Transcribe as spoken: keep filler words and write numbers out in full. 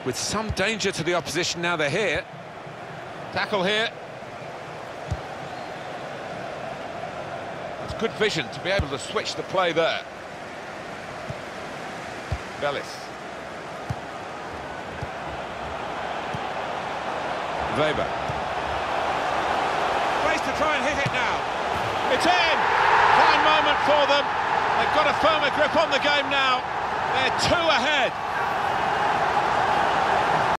with some danger to the opposition now they're here. Tackle here. It's good vision to be able to switch the play there. Bellis. Weber. Place to try and hit it now. It's in! Fine moment for them. They've got a firmer grip on the game now. They're two ahead.